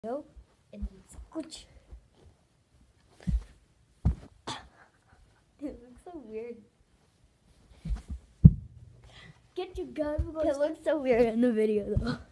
Go and scooch. It looks so weird. Get your gun. It looks so weird in the video though.